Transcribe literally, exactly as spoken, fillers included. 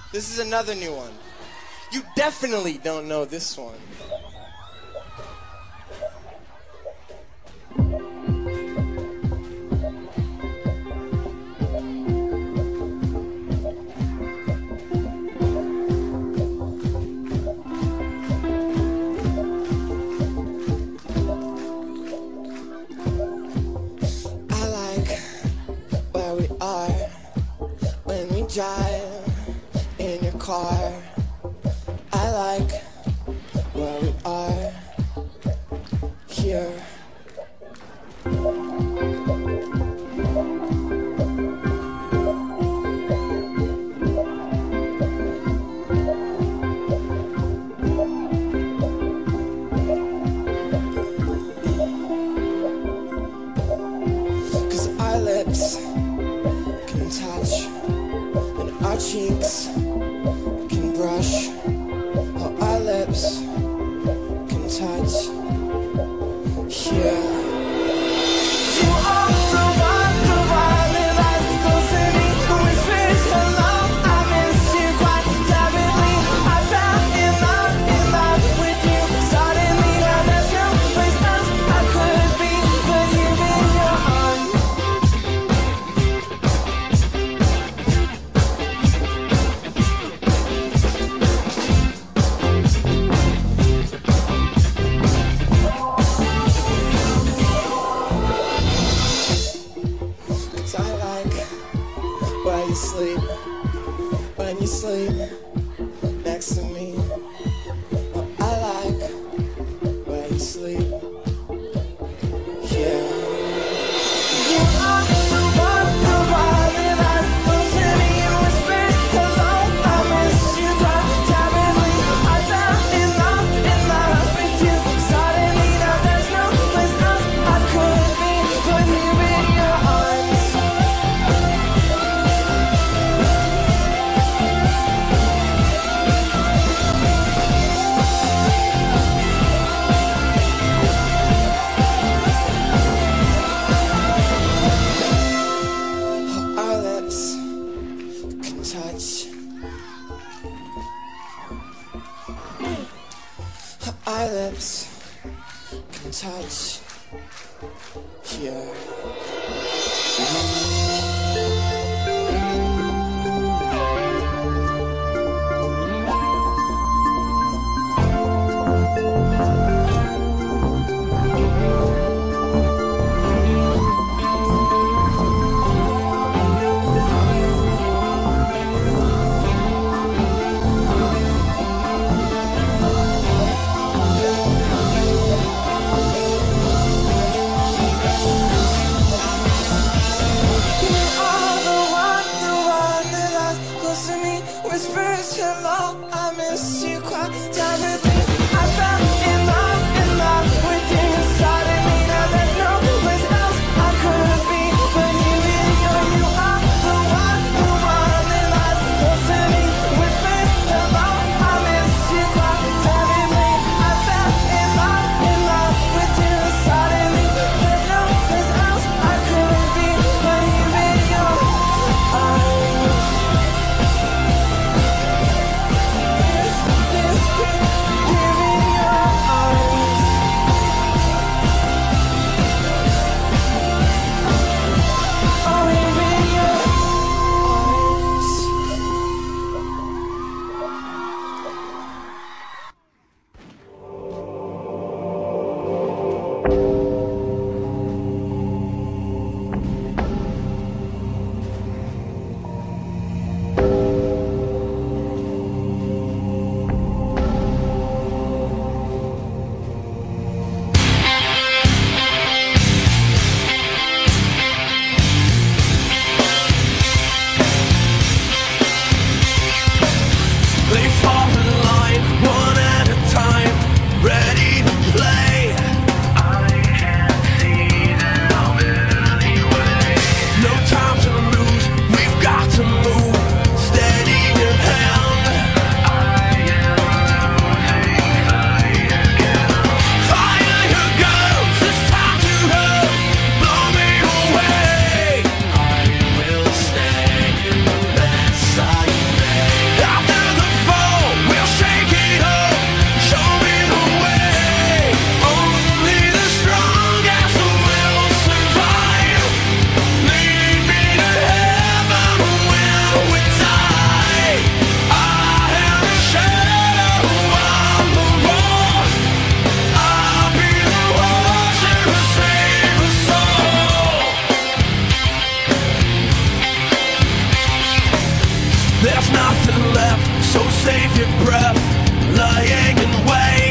This is another new one. You definitely don't know this one. I like where we are when we drive in your car. I like where we are here. Cause our lips can touch and our cheeks can brush. Oh, our lips can touch here. You are the one, the one that lies close to me, who whispers hello. I miss you quite terribly. I fell in love, in love with you suddenly. Now there's no place else I could be but you in your arms. Cause I like where you sleep, when you sleep next to me. Oh, I like where you sleep here. You are the one, the one that lies close to me and whispers hello. I miss you quite terribly. I fell in love, in love with you suddenly. Now there's no place else I could be but here in your arms. Oh, our lips can touch. Oh, our lips can touch here. You are the one, the one that lies close to me, whispers hello. I miss you quite terribly. I fell in love, in love with you suddenly. Now there's no place else I could be but here in your. You are the one, the one that lies close to me, whispers hello. I miss you quite terribly. I fell in love, in love with you suddenly. There's no place else I could be but here in your arms. nothing left, so save your breath, lying in wait.